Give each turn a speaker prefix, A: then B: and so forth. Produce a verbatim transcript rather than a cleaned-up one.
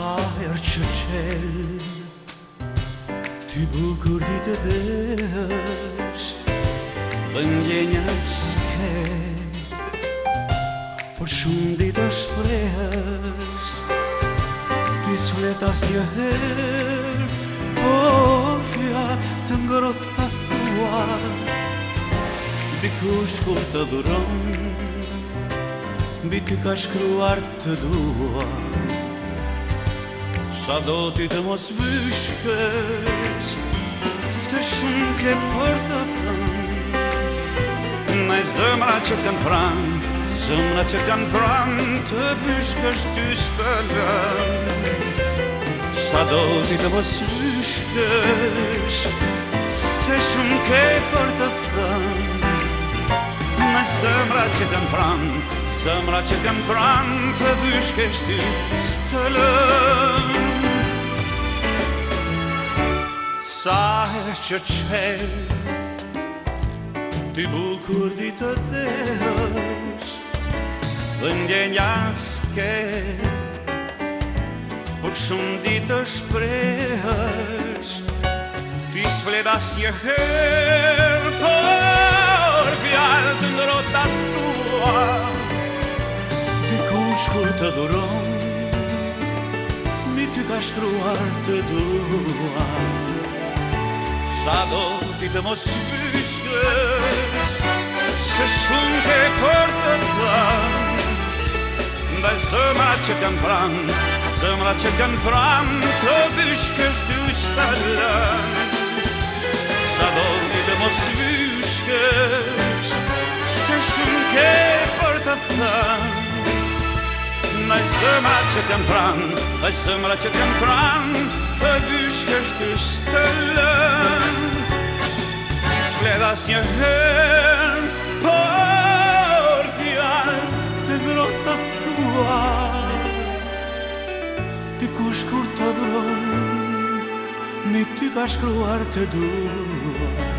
A: Sa herë që qel ty bukur ditë dësh dhe ndjenja s'ke, por shumë ditë shprehësh ty s'flet asnjëherë, por fjalë të ngrohta tua dikush kur të dhuron mbi ty ka shkruar të dua. Sa do ti të mos vyshkesh se shumë ke për të thënë, me zemra që kanë pranë, zemra që kanë pranë të vyshkesh ty s'të lënë. Sa do ti të mos vyshkesh se shumë ke për të thënë, me zemra që kanë pranë, zemra që kanë pranë të vyshkesh ty s'të lënë. Sa herë që qel ty bukur ditë dësh dhe ndjenja s'ke, por shumë ditë shprehësh ty s'flet asnjëherë, por fjalë të ngrohta tua dikush kur të dhuron mbi ty ka shkruar të dua. Sa do ti të mos vyshkesh se shumë ke për të thënë, ndaj zemra që kanë pranë, zemra që kanë pranë të vyshkesh ty s'të lënë. Sa do ti të mos vyshkesh se shumë ke për të thënë, ndaj zemra që kanë pranë, ndaj zemra që kanë pranë të vyshkesh ty s'të lënë. S'flet asnjëherë, por fjalë të ngrohta tua dikush kur të dhuron mbi ty ka shkruar të dua.